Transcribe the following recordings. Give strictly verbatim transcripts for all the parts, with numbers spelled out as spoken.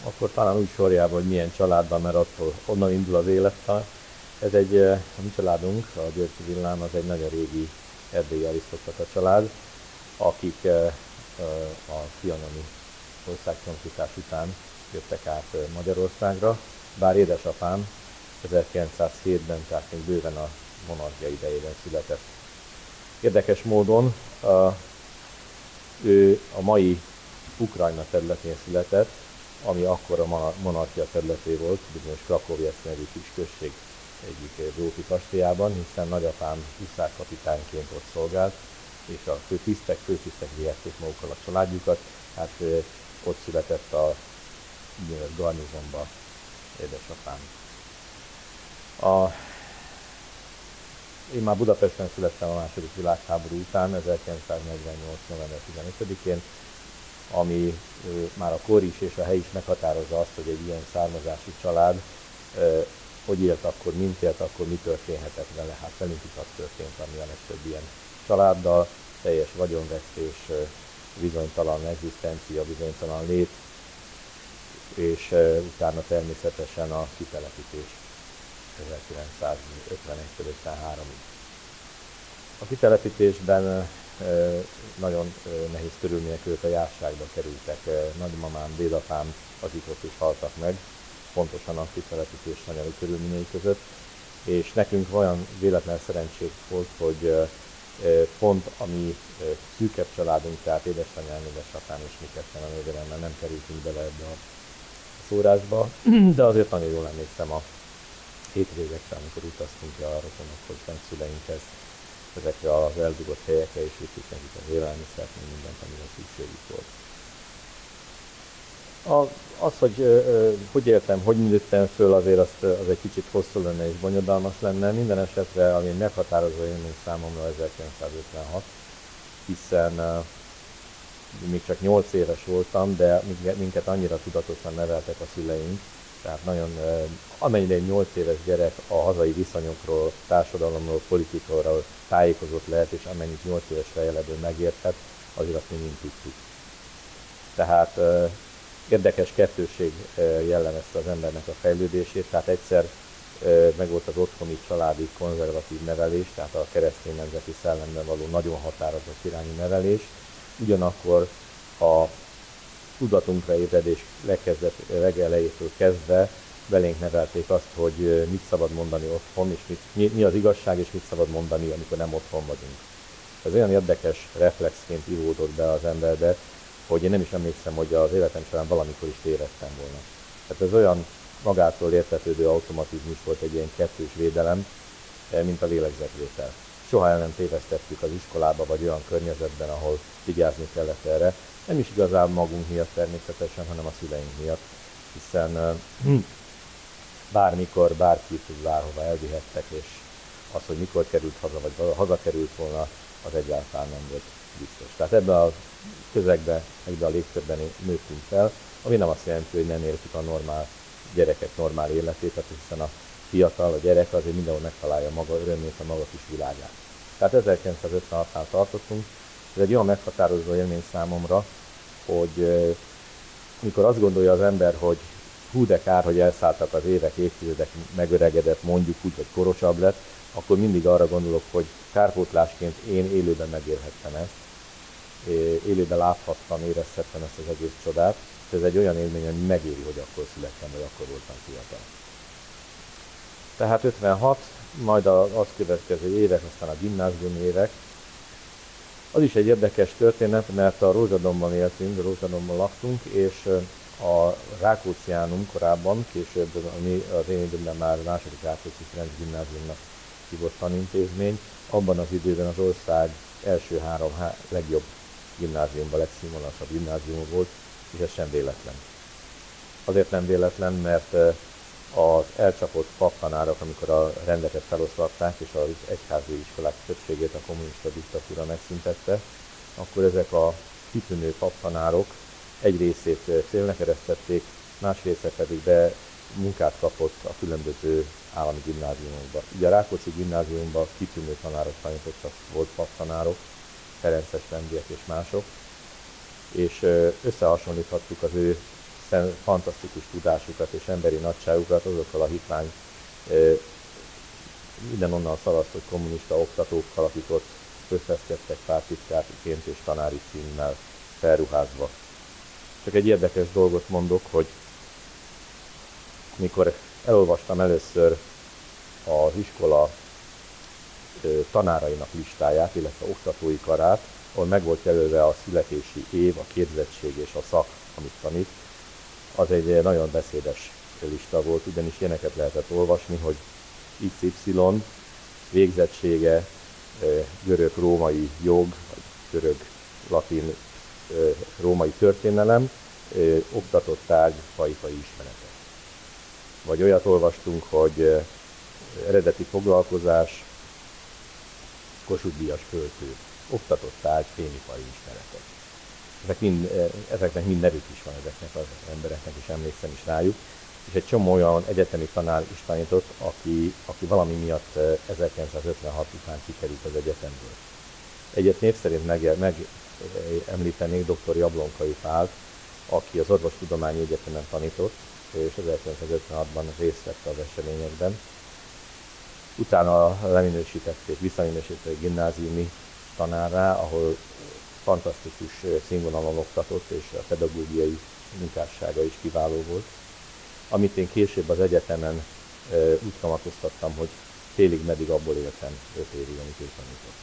akkor talán úgy sorjában, hogy milyen családban, mert attól onnan indul az élettel. Ez egy, a mi családunk, a Györgyi Villám, az egy nagyon régi erdélyi arisztokrata család, akik a trianoni országcsonkítás után jöttek át Magyarországra, bár édesapám ezerkilencszázhétben, tehát még bőven a monarchia idejében született. Érdekes módon ő a mai Ukrajna területén született, ami akkor a monarchia területé volt, bizonyos Krakovjec nevű kis község egyik grófi kastélyában, hiszen nagyapám huszárkapitányként ott szolgált, és a főtisztek, főtisztek vihették magukkal a családjukat, hát ott született a úgynevezett garnizonba édesapám. A, én már Budapesten születtem a második világháború után, ezerkilencszáznegyvennyolc. november tizenötödikén, ami már a kor is és a hely is meghatározza azt, hogy egy ilyen származású család hogy élt akkor, mint élt akkor, mi történhetett vele. Hát velünk is az történt, ami a legtöbb ilyen családdal, teljes vagyonvesztés, bizonytalan egzisztencia, bizonytalan lét, és utána természetesen a kitelepítés ezerkilencszázötvenegy ötvenháromig. A kitelepítésben nagyon nehéz körülmények között a járságba kerültek. Nagymamám, dédapám, akik ott is haltak meg, pontosan a kitelepítés nagyon körülményei között, és nekünk olyan véletlen szerencség volt, hogy pont a mi szűkebb családunk, tehát édesanyám, édesapám és mi ketten a nővéremmel nem kerültünk bele ebbe a szórásba, de azért nagyon jól emlékszem a hétvégekre, amikor utaztunk ki a rokonokhoz, nagyszüleinkhez, ezekre az eldugott helyekre, és vittük nekik az élelmiszert, mindent, amire szükségük volt. A, az, hogy ö, hogy éltem, hogy nőttem föl, azért az, az egy kicsit hosszú lenne és bonyodalmas lenne. Minden esetre, ami meghatározó élmény számomra ezerkilencszázötvenhat, hiszen ö, még csak nyolc éves voltam, de minket annyira tudatosan neveltek a szüleink, tehát nagyon, ö, amennyire egy nyolc éves gyerek a hazai viszonyokról, társadalomról, politikáról tájékozott lehet, és amennyit nyolc éves fejeledből megérthet, azért azt mi mind tudtuk. Tehát ö, érdekes kettőség jellemezte az embernek a fejlődését, tehát egyszer meg volt az otthoni családi konzervatív nevelés, tehát a keresztény nemzeti szellemben való nagyon határozott irányú nevelés, ugyanakkor a tudatunkra ébredés legelejétől kezdve belénk nevelték azt, hogy mit szabad mondani otthon, és mit, mi, mi az igazság, és mit szabad mondani, amikor nem otthon vagyunk. Ez olyan érdekes reflexként ivódott be az emberbe, hogy én nem is emlékszem, hogy az életem során valamikor is tévedtem volna. Tehát ez olyan magától értetődő automatizmus volt, egy ilyen kettős védelem, mint a lélegzetvétel. Soha el nem tévesztettük az iskolába, vagy olyan környezetben, ahol vigyázni kellett erre. Nem is igazán magunk miatt természetesen, hanem a szüleink miatt, hiszen bármikor, bárkit bárhova elvihettek, és az, hogy mikor került haza, vagy hazakerült volna, az egyáltalán nem volt biztos. Tehát ebben a közegben, ebben a légkörben nőttünk fel, ami nem azt jelenti, hogy nem éltük a normál gyerekek normál életét, tehát hiszen a fiatal, a gyerek azért mindenhol megtalálja maga örömét, a maga kis világát. Tehát ezerkilencszázötvenhatnál tartottunk, ez egy olyan meghatározó élmény számomra, hogy mikor azt gondolja az ember, hogy hú de kár, hogy elszálltak az évek, évtizedek, megöregedett, mondjuk úgy, hogy korosabb lett, akkor mindig arra gondolok, hogy kárpótlásként én élőben megélhettem ezt, élőben láthattam, érezhettem ezt az egész csodát, és ez egy olyan élmény, hogy megéri, hogy akkor születtem, vagy akkor voltam fiatal. Tehát ötvenhat, majd az azt következő évek, aztán a gimnáziumi évek. Az is egy érdekes történet, mert a Rózsadombban éltünk, a Rózsadombban laktunk, és a Rákócziánum korábban, később ami az én időmben már második Rákóczi Ferenc gimnáziumnak hívott tanintézmény, abban az időben az ország első három há- legjobb gimnáziumban, legszínvonalasabb gimnázium volt, és ez sem véletlen. Azért nem véletlen, mert az elcsapott paptanárok, amikor a rendeket feloszlatták, és az egyházi iskolák többségét a kommunista diktatúra megszüntette, akkor ezek a kitűnő paptanárok egy részét félnek eresztették, más része pedig be munkát kapott a különböző állami gimnáziumokba. Ugye a Rákóczi gimnáziumban kitűnő tanárok tanítottak, volt paptanárok, Ferences rendiek és mások, és összehasonlíthattuk az ő fantasztikus tudásukat és emberi nagyságukat azokkal a hitvány mindenonnan szalasztott kommunista oktatókkal, akik ott összeszkedtek pártitkárként és tanári címmel felruházva. Csak egy érdekes dolgot mondok, hogy mikor elolvastam először az iskola tanárainak listáját, illetve oktatói karát, ahol meg volt jelölve a születési év, a képzettség és a szak, amit tanít, az egy nagyon beszédes lista volt, ugyanis ilyeneket lehetett olvasni, hogy iksz ipszilon végzettsége görög-római jog, vagy görög-latin római történelem, oktatott tárgy fajfai ismeretek. Vagy olyat olvastunk, hogy eredeti foglalkozás, Kossuth Díjas költő, oktatott tárgy fémipari ismeretek. Ezek mind, ezeknek mind nevük is van ezeknek az embereknek, és emlékszem is rájuk. És egy csomó olyan egyetemi tanár is tanított, aki, aki valami miatt ezerkilencszázötvenhat után kikerült az egyetemről. Egyet név szerint megemlítenék dr. Jablonkai Pált, aki az Orvostudományi Egyetemen tanított, és ezerkilencszázötvenhatban részt vett az eseményekben. Utána leminősítették, visszaminősítették gimnáziumi tanárrá, ahol fantasztikus színvonalon oktatott, és a pedagógiai munkássága is kiváló volt. Amit én később az egyetemen úgy kamatoztattam, hogy félig meddig abból éltem öt évig, amit ő tanított.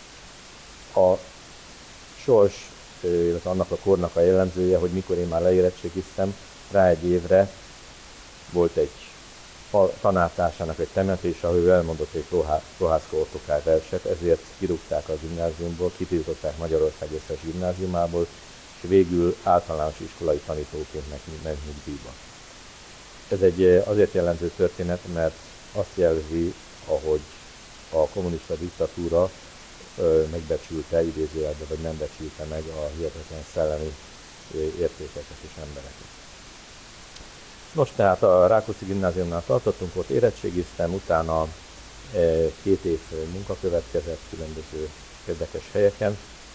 A sors, illetve annak a kornak a jellemzője, hogy mikor én már leérettségiztem, rá egy évre volt egy tanártársának egy temetés, ahol ő elmondott egy Prohászka Ottokár verset, ezért kirúgták a gimnáziumból, kitiltották Magyarország összes gimnáziumából, és végül általános iskolai tanítóként ment nyugdíjba. Ez egy azért jellemző történet, mert azt jelzi, ahogy a kommunista diktatúra megbecsülte, idézőjelben, vagy nem becsülte meg a hihetetlen szellemi értékeket és embereket. Nos, tehát a Rákóczi Gimnáziumnál tartottunk, ott érettségiztem, utána két év munka következett különböző érdekes helyeken.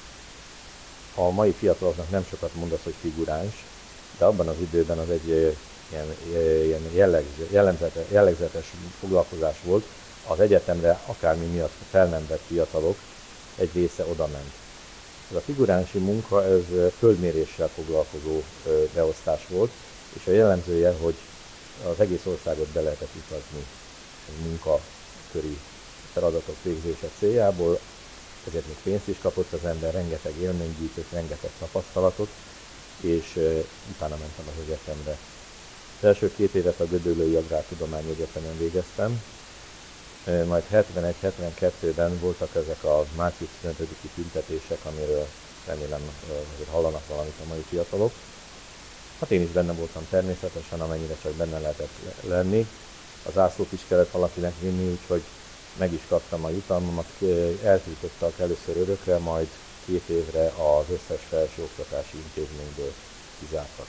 A mai fiataloknak nem sokat mond az, hogy figuráns, de abban az időben az egy ilyen, ilyen jellegz, jellemzetes, jellegzetes foglalkozás volt. Az egyetemre akármi miatt fel nem vett fiatalok, egy része odament. Ez a figuránsi munka, ez földméréssel foglalkozó beosztás volt, és a jellemzője, hogy az egész országot be lehetett utazni munkaköri feladatok végzése céljából, ezért még pénzt is kapott az ember, rengeteg élményt gyűjtött, rengeteg tapasztalatot, és utána mentem az egyetemre. Az első két évet a Gödöllői Agrártudományi Egyetemen végeztem, majd hetvenegy-hetvenkettőben voltak ezek a március tizenötödiki tüntetések, amiről remélem hogy hallanak valamit a mai fiatalok. Hát én is benne voltam természetesen, amennyire csak benne lehetett lenni. A zászlót is kellett valakinek vinni, úgyhogy meg is kaptam a jutalmamat. Eltiltottak először örökre, majd két évre az összes felsőoktatási intézményből kizártak.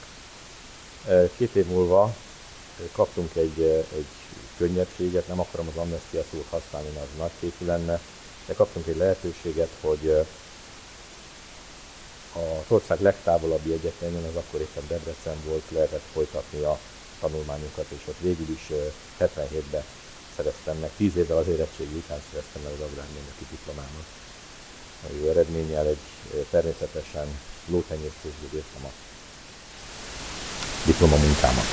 Két év múlva kaptunk egy, egy könnyebbséget, nem akarom az amnestia szót használni, mert az nagyképű lenne, de kaptunk egy lehetőséget, hogy az ország legtávolabbi egyetemén, az akkor éppen Debrecen volt, lehetett folytatni a tanulmányokat, és ott végül is hetvenhétben szereztem meg, tíz évvel az érettségi után szereztem meg az agrármérnöki diplomámat. A jó eredménnyel egy természetesen lótenyésztésből írtam a diplomamunkámat.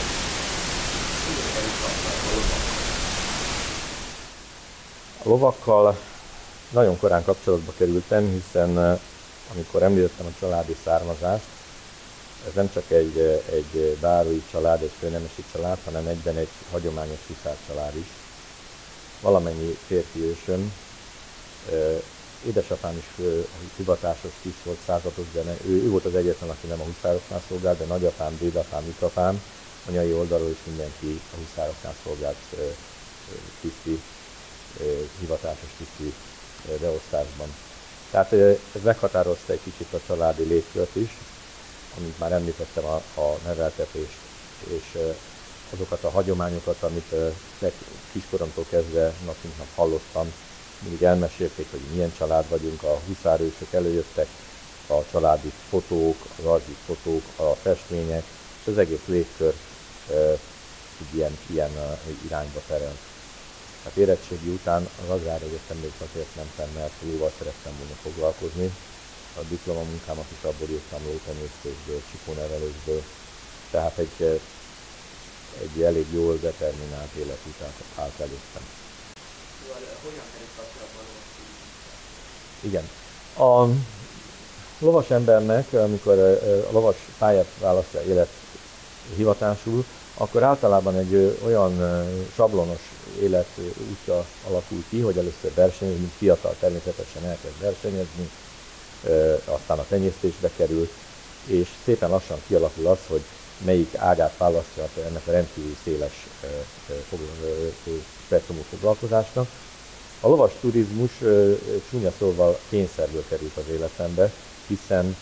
A lovakkal nagyon korán kapcsolatba kerültem, hiszen amikor említettem a családi származást, ez nem csak egy, egy bárói család, egy főnemesi család, hanem egyben egy hagyományos huszár család is. Valamennyi férfi ősöm, édesapám is hivatásos tiszt volt, százados, de ne, ő, ő volt az egyetlen, aki nem a huszároknál szolgált, de nagyapám, dédapám, ikapám, anyai oldalról is mindenki a huszároknál szolgált tiszti, hivatásos tiszti beosztásban. Tehát ez meghatározta egy kicsit a családi légkört is, amit már említettem, a, a neveltetést, és azokat a hagyományokat, amit kiskoromtól kezdve nap mint nap hallottam, mindig elmesélték, hogy milyen család vagyunk, a huszárősök előjöttek, a családi fotók, az archív fotók, a festmények, és az egész légkör így ilyen, ilyen irányba terelt. Hát érettségi után az Agráregyetemről azért mentem, mert jóval szerettem volna foglalkozni. A diplomamunkámat is abból írtam, lótenyésztésből, csipónevelésből. Tehát egy, egy elég jól determinált életút állt előttem. Hogyan került kapcsolatban a Igen. A lovas embernek, amikor a lovas pályát választja élet hivatásul, akkor általában egy olyan sablonos életútja alakul ki, hogy először versenyezni, mint fiatal természetesen elkezd versenyezni, aztán a tenyésztésbe kerül, és szépen lassan kialakul az, hogy melyik ágát választja ennek a rendkívül széles spektrumú foglalkozásnak. A lovas turizmus csúnya szóval kényszerből került az életembe, hiszen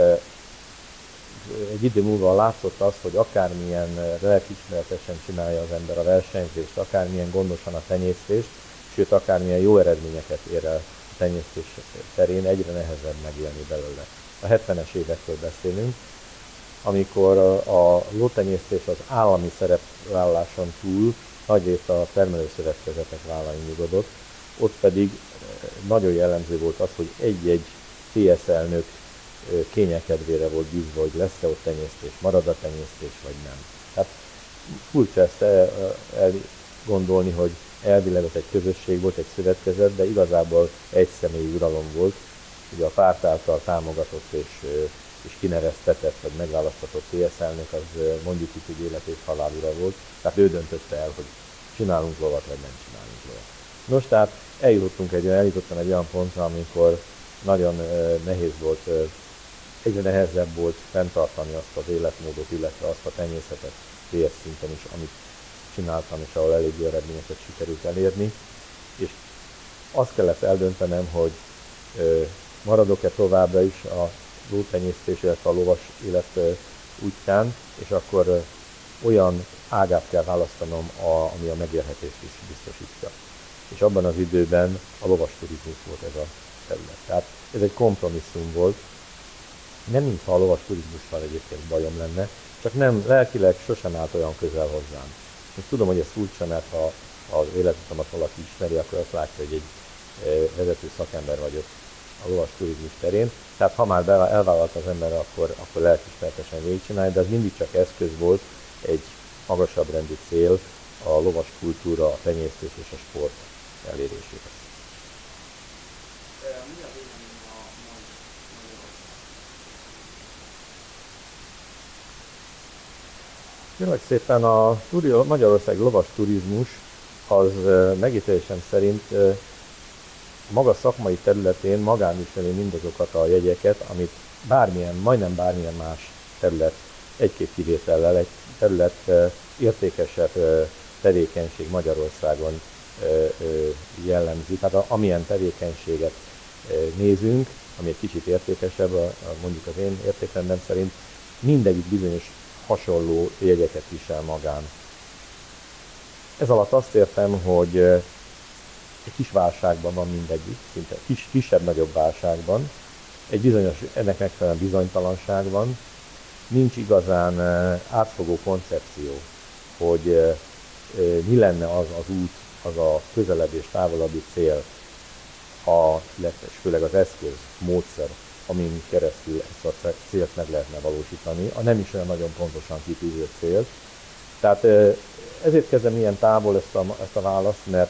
egy idő múlva látszott az, hogy akármilyen lelkiismeretesen csinálja az ember a versenyzést, akármilyen gondosan a tenyésztést, sőt akármilyen jó eredményeket ér el a tenyésztés terén, egyre nehezebb megélni belőle. A hetvenes évekről beszélünk, amikor a lótenyésztés az állami szerepvállaláson túl nagyrészt a termelőszövetkezetek vállain nyugodott, ott pedig nagyon jellemző volt az, hogy egy-egy té es elnök kényekedvére volt bízva, hogy lesz-e ott tenyésztés, marad a tenyésztés, vagy nem. Tehát furcsa ezt elgondolni, hogy elvileg az egy közösség volt, egy szövetkezet, de igazából egy személyi uralom volt, ugye a párt által támogatott és, és kineveztetett, vagy megválasztatott té es elnök, az mondjuk itt, hogy élet és halál ura volt, tehát ő döntötte el, hogy csinálunk lovat, vagy nem csinálunk lovat. Nos, tehát eljutottunk egy, eljutottam egy olyan pontra, amikor nagyon nehéz volt, egyre nehezebb volt fenntartani azt az életmódot, illetve azt a tenyészetet té es szinten is, amit csináltam, és ahol elég jó eredményeket sikerült elérni. És azt kellett eldöntenem, hogy maradok-e továbbra is a lótenyésztés, illetve a lovas élet útján, és akkor olyan ágát kell választanom, a, ami a megélhetést is biztosítja. És abban az időben a lovas turizmus volt ez a terület. Tehát ez egy kompromisszum volt. Nem mintha a lovas turizmussal egyébként bajom lenne, csak nem, lelkileg sosem állt olyan közel hozzám. Most tudom, hogy ez furcsa, mert ha az életutamat valaki ismeri, akkor azt látja, hogy egy vezető szakember vagyok a lovas turizmus terén. Tehát ha már elvállalt az ember, akkor, akkor lelkiismeretesen végigcsinálja, de ez mindig csak eszköz volt egy magasabb rendű cél, a lovas kultúra, a tenyésztés és a sport eléréséhez. Mi a vélemény a mai Magyarországon? Kérlek szépen, a Magyarország lovas turizmus az megítélésem szerint maga szakmai területén magánviseli mindazokat a jegyeket, amit bármilyen, majdnem bármilyen más terület, egy-két kivétellel, egy terület értékesebb tevékenység Magyarországon jellemzi. Tehát amilyen tevékenységet nézünk, ami egy kicsit értékesebb, mondjuk az én értékrendem szerint, mindegyik bizonyos hasonló jegyeket visel magán. Ez alatt azt értem, hogy egy kis válságban van mindegyik, szinte kis, kisebb-nagyobb válságban, egy bizonyos, ennek megfelelően bizonytalanság van, nincs igazán átfogó koncepció, hogy mi lenne az az út, az a közelebb és távolabbi cél, a, illetve főleg az eszköz, módszer, amin keresztül ezt a célt meg lehetne valósítani, a nem is olyan nagyon pontosan kitűzött cél. Tehát ezért kezdem ilyen távol ezt a, ezt a választ, mert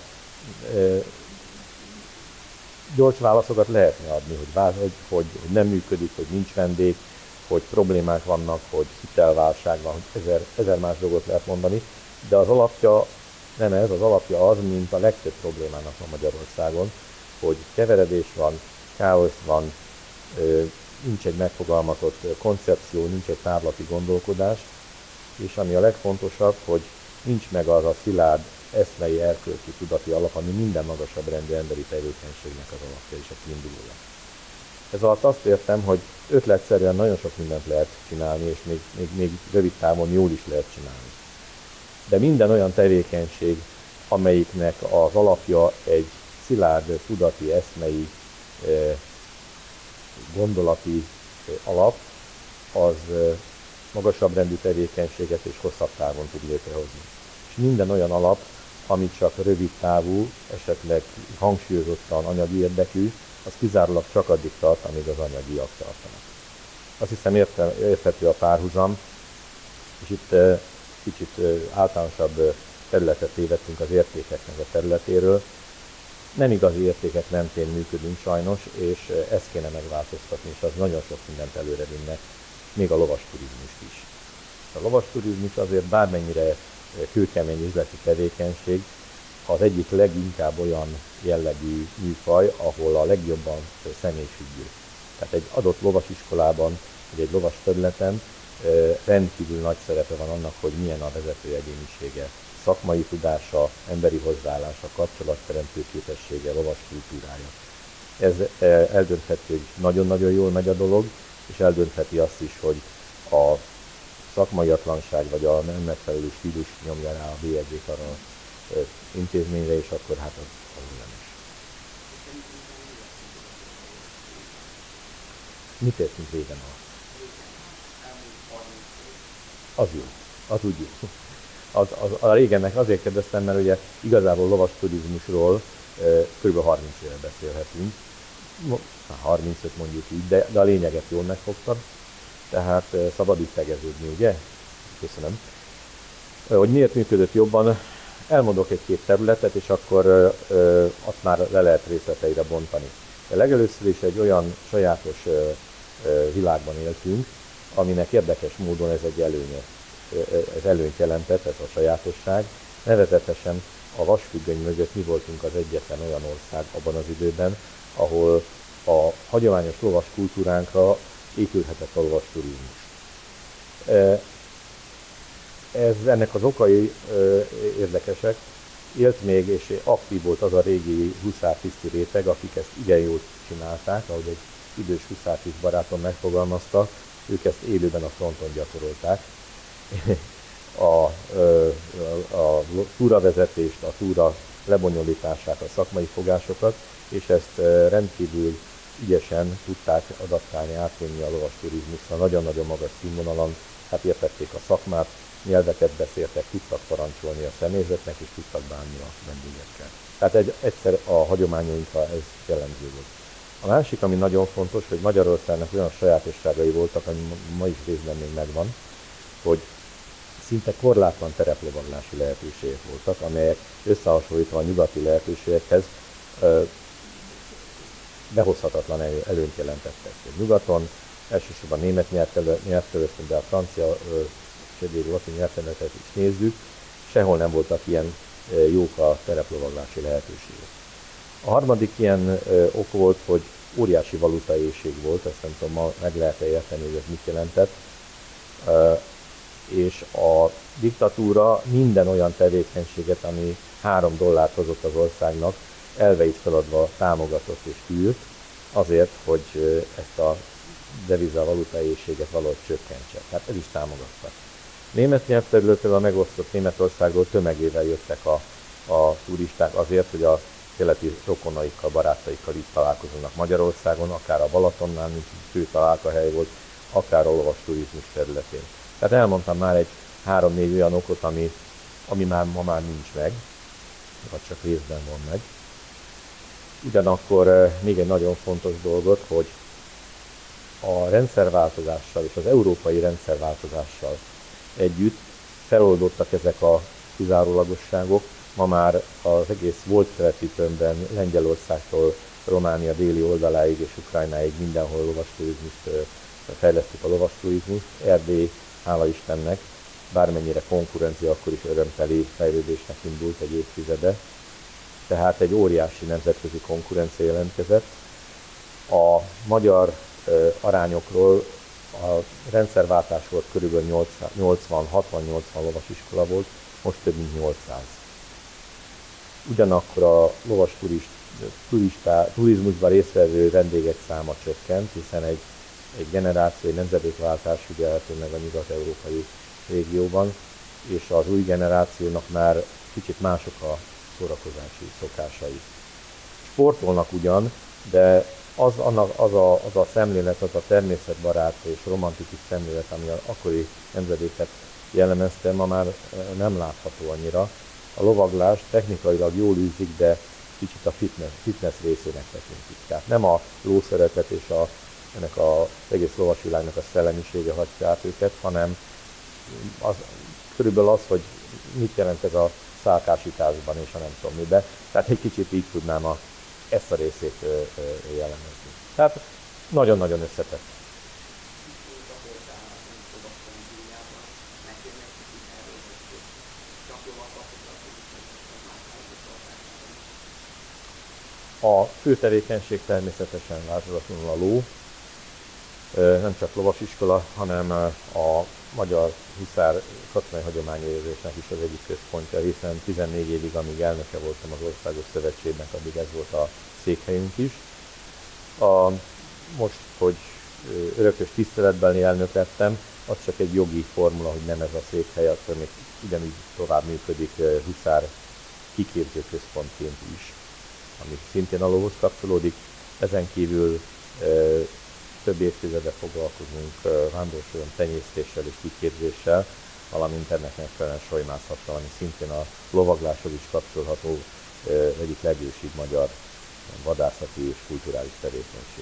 gyors válaszokat lehetne adni, hogy, hogy, hogy, hogy nem működik, hogy nincs vendég, hogy problémák vannak, hogy hitelválság van, hogy ezer, ezer más dolgot lehet mondani, de az alapja nem ez, az alapja az, mint a legtöbb problémának a Magyarországon, hogy keveredés van, káosz van, nincs egy megfogalmazott koncepció, nincs egy távlati gondolkodás, és ami a legfontosabb, hogy nincs meg az a szilárd eszmei, erkölcsi, tudati alap, ami minden magasabb rendű emberi tevékenységnek az alapja és a kiindulója. Ez alatt azt értem, hogy ötletszerűen nagyon sok mindent lehet csinálni, és még, még, még rövid távon jól is lehet csinálni. De minden olyan tevékenység, amelyiknek az alapja egy szilárd, tudati, eszmei, gondolati alap, az magasabb rendű tevékenységet és hosszabb távon tud létrehozni. És minden olyan alap, ami csak rövid távú, esetleg hangsúlyozottan anyagi érdekű, az kizárólag csak addig tart, amíg az anyagiak tartanak. Azt hiszem érthető a párhuzam, és itt kicsit általánosabb területet tévedtünk az értékeknek a területéről. Nem igazi értékek mentén működünk sajnos, és ezt kéne megváltoztatni, és az nagyon sok mindent előre vinne, még a lovasturizmust is. A lovasturizmus azért bármennyire kőkemény üzleti tevékenység, az egyik leginkább olyan jellegű műfaj, ahol a legjobban személyfüggő. Tehát egy adott lovasiskolában, vagy egy lovas területen rendkívül nagy szerepe van annak, hogy milyen a vezető egyénisége, szakmai tudása, emberi hozzáállása, kapcsolatteremtő képessége, lovas kultúrája. Ez eldöntheti, hogy nagyon-nagyon jól megy a dolog, és eldöntheti azt is, hogy a szakmaiatlanság vagy a nem megfelelő stílus nyomja rá a bélyegét arra az intézményre, és akkor hát az, az nem is. Mit értünk régen alatt? Az jó, az úgy jó. Az, az, a régennek azért kérdeztem, mert ugye igazából lovas turizmusról e, kb. harminc éve beszélhetünk, harmincöt mondjuk így, de, de a lényeget jól megfogtam, tehát e, szabad itt tegeződni, ugye? Köszönöm. E, hogy miért működött jobban, elmondok egy-két területet, és akkor e, e, azt már le lehet részleteire bontani. De legelőször is egy olyan sajátos e, e, világban éltünk, aminek érdekes módon ez egy előnye. Ez előnyt jelentett, ez a sajátosság. Nevezetesen a vasfüggöny mögött mi voltunk az egyetlen olyan ország abban az időben, ahol a hagyományos lovas kultúránkra épülhetett a lovas turizmus. Ez, ennek az okai érdekesek. Élt még, és aktív volt az a régi huszártiszti réteg, akik ezt igen jól csinálták, ahogy egy idős huszártiszt barátom megfogalmazta, ők ezt élőben a fronton gyakorolták. A, a, a túravezetést, a túra lebonyolítását, a szakmai fogásokat, és ezt rendkívül ügyesen tudták adaptálni, átvinni a lovas turizmusra, nagyon-nagyon magas színvonalon, hát értették a szakmát, nyelveket beszéltek, tudtak parancsolni a személyzetnek, és tudtak bánni a vendégekkel. Tehát egy, egyszer a hagyományainkra ez jellemző volt. A másik, ami nagyon fontos, hogy Magyarországnak olyan sajátosságai voltak, ami ma is részben még megvan, hogy szinte korlátlan tereplovaglási lehetőségek voltak, amelyek összehasonlítva a nyugati lehetőségekhez behozhatatlan előnyt jelentettek. Nyugaton elsősorban német nyelvterületen, de a francia, svéd, latin nyelvterületet is nézzük, sehol nem voltak ilyen jók a tereplovaglási lehetőségek. A harmadik ilyen ok volt, hogy óriási valutaéhség volt, ezt nem tudom, ma meg lehet-e érteni, hogy ez mit jelentett, és a diktatúra minden olyan tevékenységet, ami három dollárt hozott az országnak, elveit feladva támogatott és küldött, azért, hogy ezt a deviza-valuta éhséget valahogy csökkentse. Tehát ez is támogatta. Német nyelvterületről, a megosztott Németországról tömegével jöttek a, a turisták azért, hogy a keleti rokonaikkal, barátaikkal itt találkoznak Magyarországon, akár a Balatonnál, mint fő találkahely volt, akár a lovas turizmus területén. Tehát elmondtam már egy három-négy olyan okot, ami, ami már ma már nincs meg, vagy csak részben van meg. Ugyanakkor még egy nagyon fontos dolgot, hogy a rendszerváltozással és az európai rendszerváltozással együtt feloldottak ezek a kizárólagosságok. Ma már az egész volt keleti tömbben, Lengyelországtól Románia déli oldaláig és Ukrajnáig mindenhol lovasturizmust fejlesztik a lovasturizmust. Erdély, hála Istennek, bármennyire konkurencia, akkor is örömteli fejlődésnek indult egy évtizede. Tehát egy óriási nemzetközi konkurencia jelentkezett. A magyar arányokról a rendszerváltás volt körülbelül nyolcvan, hatvan-nyolcvan lovasiskola volt, most több mint nyolcszáz. Ugyanakkor a lovas turist, turistá, turizmusban résztvevő vendégek száma csökkent, hiszen egy, egy generáció, egy nemzedékváltás figyelhető meg a nyugat-európai régióban, és az új generációnak már kicsit mások a szórakozási szokásai. Sportolnak ugyan, de az, annak, az, a, az a szemlélet, az a természetbarát és romantikus szemlélet, ami az akkori nemzedéket jellemezte, ma már nem látható annyira. A lovaglás technikailag jól űzik, de kicsit a fitness, fitness részének tekintik. Tehát nem a lószeretet és a, ennek az egész lovasvilágnak a szellemisége hagyja át őket, hanem az, körülbelül az, hogy mit jelent ez a szálkásításban és a nem tudom miben. Tehát egy kicsit így tudnám a, ezt a részét ö, ö, jellemezni. Tehát nagyon-nagyon összetett. A fő tevékenység természetesen változatlanul a ló, nem csak lovasiskola, hanem a magyar huszár katonai hagyományőrzésnek is az egyik központja, hiszen tizennégy évig, amíg elnöke voltam az Országos Szövetségnek, addig ez volt a székhelyünk is. A, most, hogy örökös tiszteletbeli elnök lettem, az csak egy jogi formula, hogy nem ez a székhely, attól még ugyanúgy tovább működik huszár kiképzőközpontként is, ami szintén a lóhoz kapcsolódik. Ezen kívül e, több évtizede foglalkozunk e, vándorsolyon tenyésztéssel és kiképzéssel, valamint ennek megfelelően solymászattal, ami szintén a lovagláshoz is kapcsolható e, egyik legősibb magyar vadászati és kulturális tevékenység.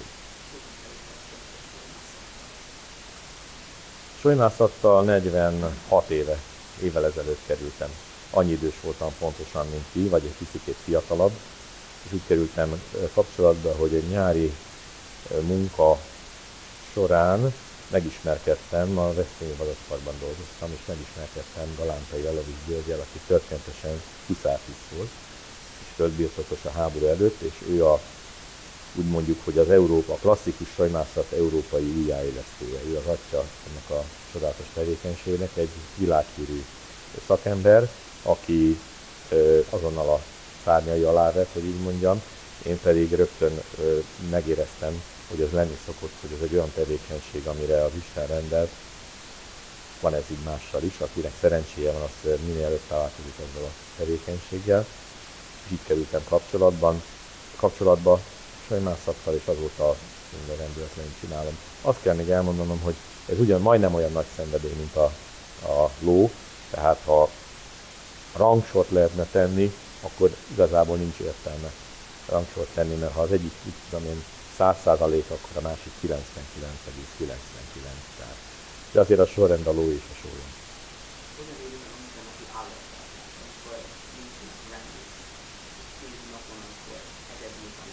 Solymászattal negyvenhat éve, évvel ezelőtt kerültem. Annyi idős voltam pontosan, mint ti, vagy egy picit fiatalabb, és úgy kerültem kapcsolatba, hogy egy nyári munka során megismerkedtem, a Veszprémi Vadasparkban dolgoztam, és megismerkedtem Galántai Alovisz Györgyel, aki történetesen huszártiszt volt, és földbirtokos a háború előtt, és ő a, úgy mondjuk, hogy az Európa, a klasszikus solymászat európai újjáélesztője. Ő az atya ennek a csodálatos tevékenységnek, egy világhírű szakember, aki azonnal a szárnyai alá vett, hogy így mondjam, én pedig rögtön ö, megéreztem, hogy ez lenni szokott, hogy ez egy olyan tevékenység, amire az Isten rendelt. Van ez így mással is, akinek szerencséje van, az minél előbb találkozik ezzel a tevékenységgel. És így kerültem kapcsolatban, kapcsolatba solymászattal, és azóta minden rendületlenül csinálom. Azt kell még elmondanom, hogy ez ugyan majdnem olyan nagy szenvedély, mint a, a ló, tehát ha rangsort lehetne tenni, akkor igazából nincs értelme rangsort tenni, mert ha az egyik, úgy tudom én, száz százalék, akkor a másik kilencvenkilenc egész kilencvenkilenc. Tehát. De azért a sorrend a ló és a sólyom. Hogyan éli meg a mindennapi állattartás, amikor nincsenek vendég, két napon, amikor egyedül van,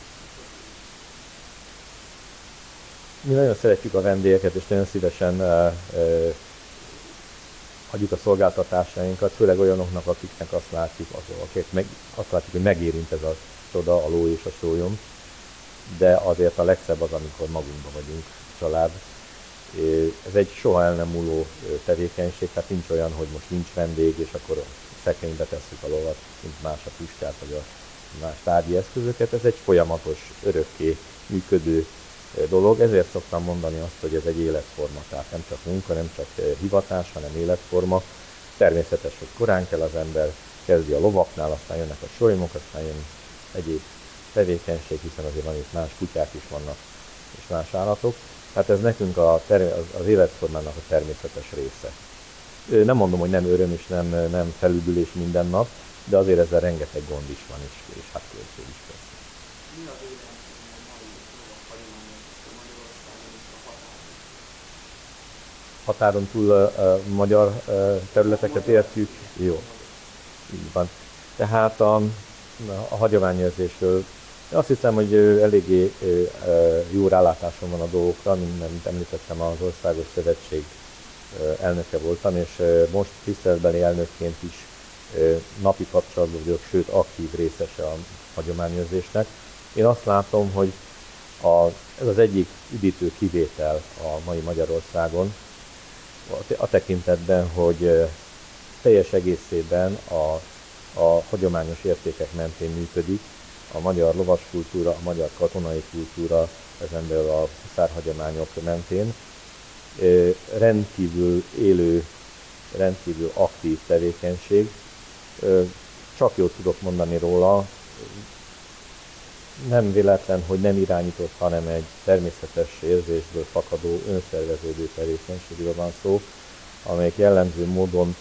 Mi nagyon szeretjük a vendégeket, és nagyon szívesen uh, uh, adjuk a szolgáltatásainkat, főleg olyanoknak, akiknek azt látjuk, akik meg, azt látjuk, hogy megérint ez a csoda, a ló és a sólyom, de azért a legszebb az, amikor magunkban vagyunk, család. Ez egy soha el nem múló tevékenység, tehát nincs olyan, hogy most nincs vendég, és akkor szekrénybe tesszük a lovat, mint más a puskát, vagy a más tárgyi eszközöket. Ez egy folyamatos, örökké működő dolog, ezért szoktam mondani azt, hogy ez egy életforma, tehát nem csak munka, nem csak hivatás, hanem életforma. Természetes, hogy korán kell az ember, kezdi a lovaknál, aztán jönnek a solymok, aztán jön egyéb tevékenység, hiszen azért van itt más kutyák is vannak, és más állatok. Hát ez nekünk a az életformának a természetes része. Nem mondom, hogy nem öröm és nem, nem felüdülés minden nap, de azért ezzel rengeteg gond is van, és, és hát költség is persze. Mi az életben a mai lovak hagyományos Magyarországon és a határon? Határon túl a, a magyar területeket értjük? Jó, így van. Tehát a, a hagyományőrzésről azt hiszem, hogy eléggé jó rálátásom van a dolgokra, mint említettem, az Országos Szövetség elnöke voltam, és most tiszteletbeli elnökként is napi kapcsolatban vagyok, sőt aktív részese a hagyományőrzésnek. Én azt látom, hogy a, ez az egyik üdítő kivétel a mai Magyarországon, a tekintetben, hogy teljes egészében a, a hagyományos értékek mentén működik, a magyar lovaskultúra, a magyar katonai kultúra, ezen belül a huszárhagyományok mentén rendkívül élő, rendkívül aktív tevékenység. Csak jót tudok mondani róla. nem véletlen, hogy nem irányított, hanem egy természetes érzésből fakadó, önszerveződő tevékenységről van szó, amelyik jellemző módon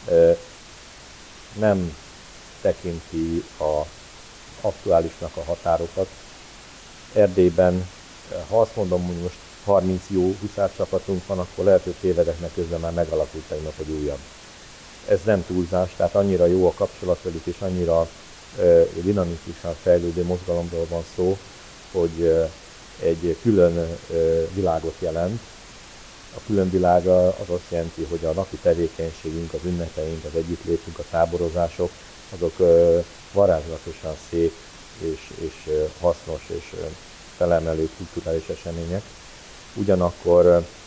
nem tekinti a aktuálisnak a határokat. Erdélyben, ha azt mondom, hogy most harminc jó huszárcsapatunk van, akkor lehet, hogy tévedeknek közben már megalakult tegnap egy újabb. Ez nem túlzás, tehát annyira jó a kapcsolat velük, és annyira e, dinamikusan fejlődő mozgalomról van szó, hogy e, egy külön e, világot jelent. A külön világa az azt jelenti, hogy a napi tevékenységünk, az ünnepeink, az együttlétünk, a táborozások, azok e, varázslatosan szép és, és e, hasznos és e, felemelő kulturális események. Ugyanakkor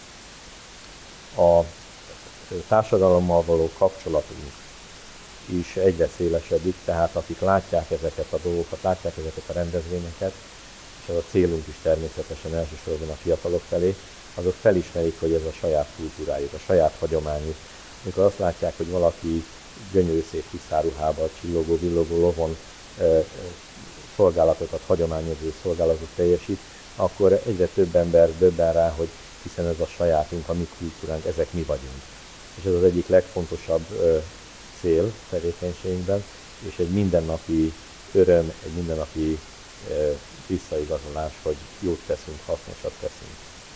a társadalommal való kapcsolatunk is egyre szélesedik, tehát akik látják ezeket a dolgokat, látják ezeket a rendezvényeket, és az a célunk is természetesen elsősorban a fiatalok felé, azok felismerik, hogy ez a saját kultúrájuk, a saját hagyományuk. Amikor azt látják, hogy valaki gyönyörű szép huszárruhában, csillogó, villogó lovon e, szolgálatokat, hagyományozó szolgálatot teljesít, akkor egyre több ember döbben rá, hogy hiszen ez a sajátunk, a mi kultúránk, ezek mi vagyunk. És ez az egyik legfontosabb ö, cél tevékenységünkben, és egy mindennapi öröm, egy mindennapi ö, visszaigazolás, hogy jót teszünk, hasznosat teszünk.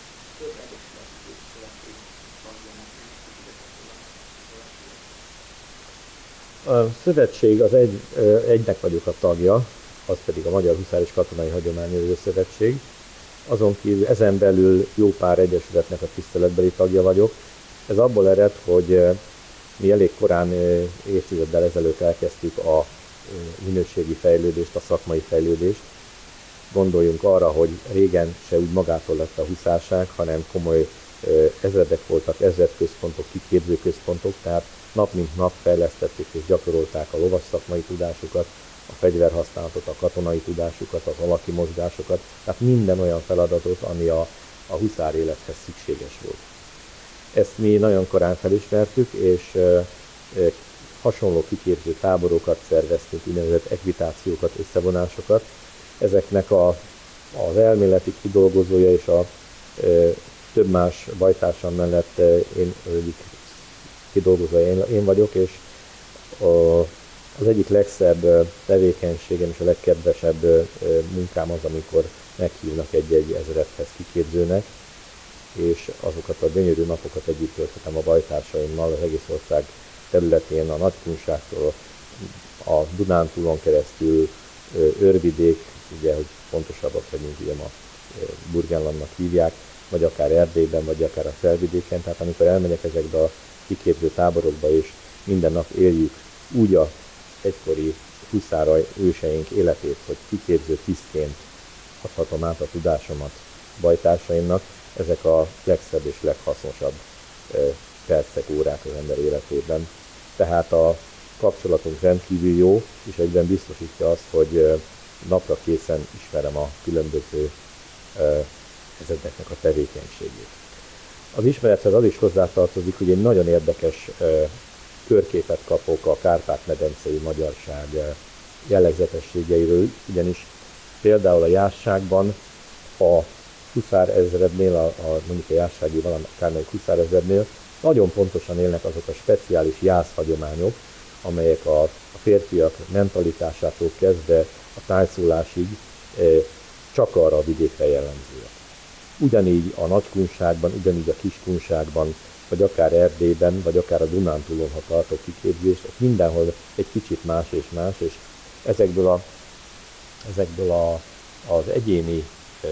A szövetség az egy, ö, egynek vagyok a tagja, az pedig a Magyar Huszár és Katonai Hagyományőrző Szövetség. Azon kívül ezen belül jó pár egyesületnek a tiszteletbeli tagja vagyok. Ez abból ered, hogy mi elég korán, évtizeddel ezelőtt elkezdtük a minőségi fejlődést, a szakmai fejlődést. Gondoljunk arra, hogy régen se úgy magától lett a huszárság, hanem komoly ezredek voltak, ezredközpontok, kiképzőközpontok, tehát nap mint nap fejlesztették és gyakorolták a lovas szakmai tudásukat, a fegyverhasználatot, a katonai tudásukat, az alaki mozgásokat, tehát minden olyan feladatot, ami a, a huszár élethez szükséges volt. Ezt mi nagyon korán felismertük, és e, e, hasonló kiképző táborokat szerveztünk, úgynevezett ekvitációkat, összevonásokat. Ezeknek a, az elméleti kidolgozója és a e, több más bajtársam mellett e, én az egyik kidolgozója én, én vagyok, és a, az egyik legszebb tevékenységem és a legkedvesebb munkám az, amikor meghívnak egy-egy ezredhez kiképzőnek, és azokat a gyönyörű napokat együtt tölthetem a bajtársaimmal az egész ország területén, a Nagykunságtól, a Dunántúlon keresztül, Őrvidék, ugye, hogy pontosabbak vagyunk, ugye ma Burgenlandnak hívják, vagy akár Erdélyben, vagy akár a Felvidéken, tehát amikor elmegyek ezekbe a kiképző táborokba, és minden nap éljük úgy a egykori huszár őseink életét, hogy kiképző tisztként adhatom át a tudásomat bajtársaimnak, ezek a legszebb és leghasznosabb percek, órák az ember életében. Tehát a kapcsolatunk rendkívül jó, és egyben biztosítja azt, hogy napra készen ismerem a különböző ezeknek a tevékenységét. Az ismerethez az is hozzátartozik, hogy egy nagyon érdekes körképet kapok a Kárpát-medencei magyarság jellegzetességeiről, ugyanis például a jásságban a huszárezrednél, a, a, mondjuk a jássági valamelyik huszárezrednél nagyon pontosan élnek azok a speciális jászhagyományok, amelyek a, a férfiak mentalitásától kezdve a tájszólásig e, csak arra a vidékre jellemzőek. Ugyanígy a Nagykunságban, ugyanígy a Kiskunságban, vagy akár Erdélyben, vagy akár a Dunántúlon, ha tartok kiképzést, ott mindenhol egy kicsit más és más, és ezekből, a, ezekből a, az egyéni e,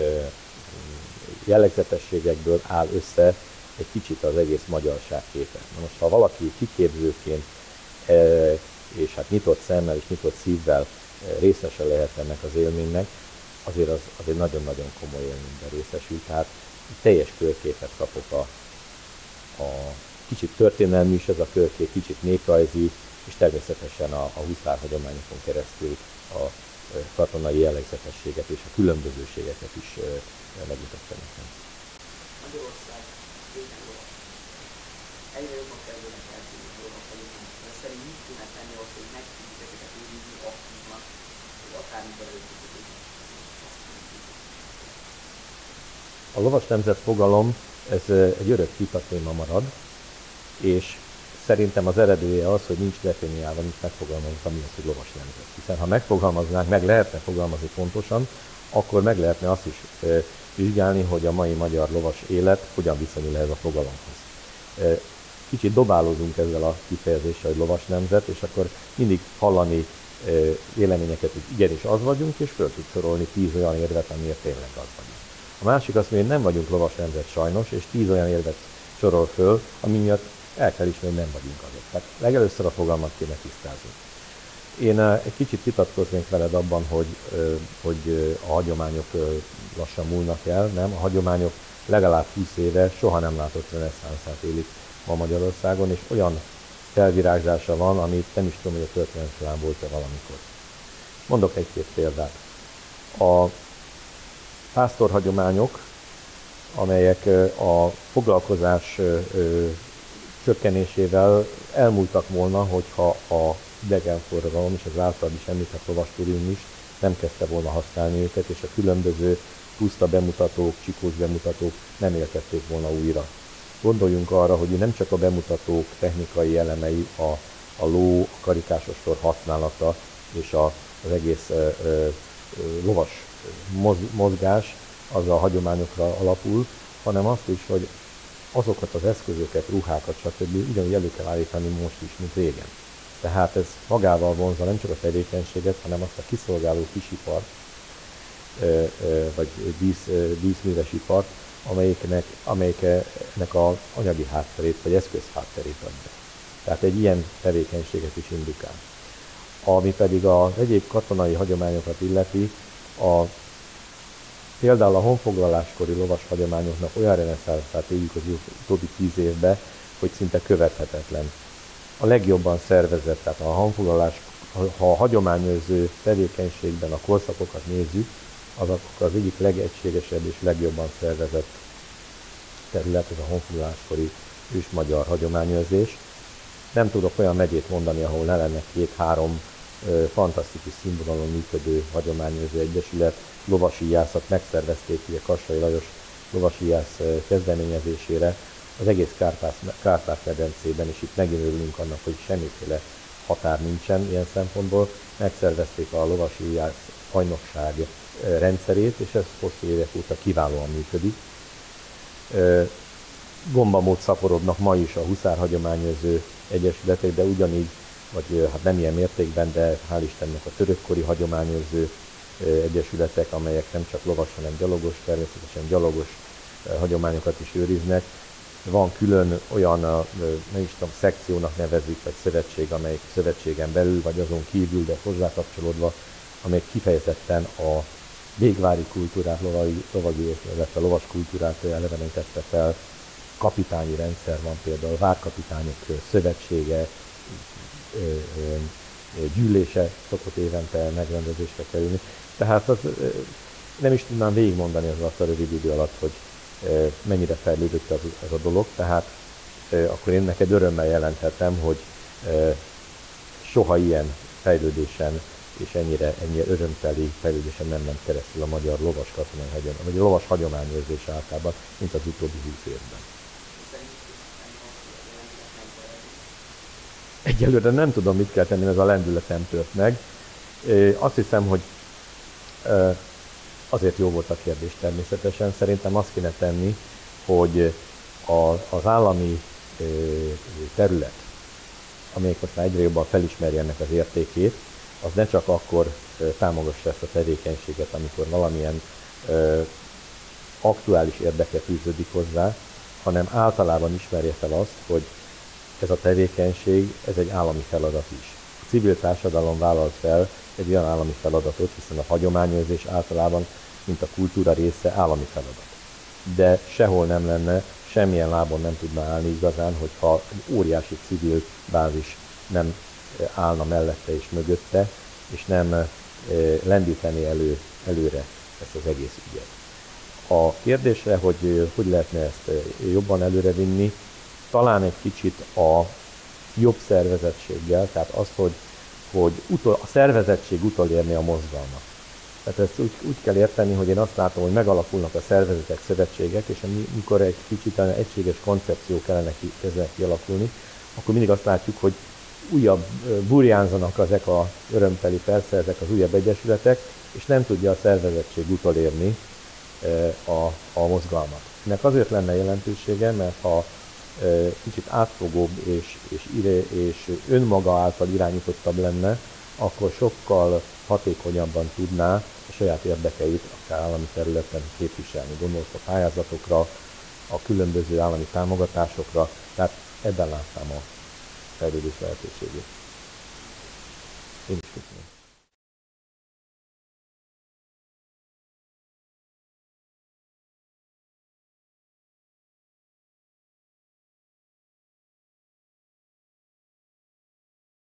jellegzetességekből áll össze egy kicsit az egész magyarság képe. Na most, ha valaki kiképzőként e, és hát nyitott szemmel és nyitott szívvel részese lehet ennek az élménynek, azért az, az egy nagyon-nagyon komoly élményben részesül, tehát teljes körképet kapok a, a kicsit történelmi is ez a körkép, kicsit néprajzi, és természetesen a, a huszár hagyományokon keresztül a katonai jellegzetességet és a különbözőségeket is megmutatta nekem. Magyarország régen volt. Egyre jobban kezdenek eltűnni a lovak hagyományok. De szerint mit kéne tenni ahhoz, hogy meg tudjuk ezeket őrizni aktívan, hogy akármikor előtt tudjuk? A lovas nemzet fogalom, ez egy örök vita téma marad, és szerintem az eredője az, hogy nincs definiálva, nincs megfogalmazva, mi az, hogy lovas nemzet. Hiszen ha megfogalmaznánk, meg lehetne fogalmazni pontosan, akkor meg lehetne azt is e, vizsgálni, hogy a mai magyar lovas élet hogyan viszonyul ehhez a fogalomhoz. E, kicsit dobálózunk ezzel a kifejezéssel, hogy lovas nemzet, és akkor mindig hallani e, véleményeket, hogy igenis az vagyunk, és föl tud sorolni tíz olyan érvet, amiért tényleg az vagyunk. A másik azt mondja, hogy nem vagyunk lovas nemzet sajnos, és tíz olyan érvet sorol föl, ami miatt el kell ismerni, hogy nem vagyunk azok. Tehát legelőször a fogalmat kéne tisztázni. Én egy kicsit vitatkoznék veled abban, hogy, hogy a hagyományok lassan múlnak el, nem? A hagyományok legalább húsz éve soha nem látott reneszánszát élik ma Magyarországon, és olyan felvirágzása van, amit nem is tudom, hogy a történelem során volt-e valamikor. Mondok egy-két példát. A pásztorhagyományok, amelyek a foglalkozás csökkenésével elmúltak volna, hogyha a idegenforradalom és az általad is említett lovasturizmus is nem kezdte volna használni őket, és a különböző puszta bemutatók, csikós bemutatók nem éltették volna újra. Gondoljunk arra, hogy nem csak a bemutatók technikai elemei, a, a ló, a karikásos tor használata és a, az egész ö, ö, lovas moz, mozgás az a hagyományokra alapul, hanem azt is, hogy azokat az eszközöket, ruhákat, stb. Ugyanúgy elő kell állítani most is, mint régen. Tehát ez magával vonzza nem csak a tevékenységet, hanem azt a kiszolgáló kisipart, vagy dísz, díszműves ipart, amelyiknek, amelyiknek az anyagi hátterét, vagy eszköz hátterét adja. Tehát egy ilyen tevékenységet is indukál. Ami pedig az egyéb katonai hagyományokat illeti, a például a honfoglaláskori lovas hagyományoknak olyan reneszánszát éljük az utóbbi tíz évben, hogy szinte követhetetlen. A legjobban szervezett, tehát a honfoglalás, ha a hagyományőrző tevékenységben a korszakokat nézzük, az akkor az egyik legegységesebb és legjobban szervezett terület, ez a honfoglaláskori ősmagyar hagyományőrzés. Nem tudok olyan megyét mondani, ahol ne lenne két-három fantasztikus színvonalon működő hagyományőrző egyesület. Lovasíjászat megszervezték ugye Kassai Lajos lovasíjász kezdeményezésére az egész Kárpát-medencében, és itt megint örülünk annak, hogy semmiféle határ nincsen ilyen szempontból. Megszervezték a lovasíjász bajnokság rendszerét, és ez hosszú évek óta kiválóan működik. Gombamód szaporodnak ma is a huszár hagyományőrző egyesületek, de ugyanígy, vagy hát nem ilyen mértékben, de hál' Istennek a törökkori hagyományőrző egyesületek, amelyek nem csak lovas, hanem gyalogos, természetesen gyalogos hagyományokat is őriznek. Van külön olyan, nem is tudom, szekciónak nevezik, vagy szövetség, amelyik szövetségen belül, vagy azon kívül, de hozzákapcsolódva, amelyik kifejezetten a végvári kultúrát, lovagi, lovagi, illetve lovas kultúrát elevenítette fel. Kapitányi rendszer van például, várkapitányok szövetsége, gyűlése szokott évente megrendezésre kerülni. Tehát az, nem is tudnám végigmondani az alatt a rövid idő alatt, hogy mennyire fejlődött ez, ez a dolog, tehát akkor én neked örömmel jelenthetem, hogy soha ilyen fejlődésen és ennyire, ennyire örömteli fejlődésen nem ment keresztül a magyar lovas katonai hagyomány, vagy a lovas hagyományőrzés általában, mint az utóbbi húsz évben. Egyelőre nem tudom, mit kell tenni, ez a lendület nem tört meg. Azt hiszem, hogy azért jó volt a kérdés természetesen. Szerintem azt kéne tenni, hogy az állami terület, amelyik most már egyre jobban felismeri ennek az értékét, az ne csak akkor támogassa ezt a tevékenységet, amikor valamilyen aktuális érdeke fűződik hozzá, hanem általában ismerje fel azt, hogy ez a tevékenység, ez egy állami feladat is. A civil társadalom vállalt fel egy olyan állami feladatot, hiszen a hagyományőrzés általában, mint a kultúra része, állami feladat. De sehol nem lenne, semmilyen lábon nem tudna állni igazán, hogyha egy óriási civil bázis nem állna mellette és mögötte, és nem lendíteni elő, előre ezt az egész ügyet. A kérdésre, hogy hogy lehetne ezt jobban előrevinni, talán egy kicsit a jobb szervezettséggel, tehát az, hogy, hogy utol, a szervezettség utolérni a mozgalmat. Tehát ezt úgy, úgy kell érteni, hogy én azt látom, hogy megalakulnak a szervezetek, szövetségek, és amikor egy kicsit egységes koncepció kellene kezdeni kialakulni, akkor mindig azt látjuk, hogy újabb burjánzanak ezek a örömteli, persze ezek az újabb egyesületek, és nem tudja a szervezettség utolérni a, a mozgalmat. Ennek azért lenne jelentősége, mert ha kicsit átfogóbb és, és, és önmaga által irányítottabb lenne, akkor sokkal hatékonyabban tudná a saját érdekeit akár állami területen képviselni. Gondolok a pályázatokra, a különböző állami támogatásokra, tehát ebben látnám a fejlődés lehetőségét. Én is köszönöm.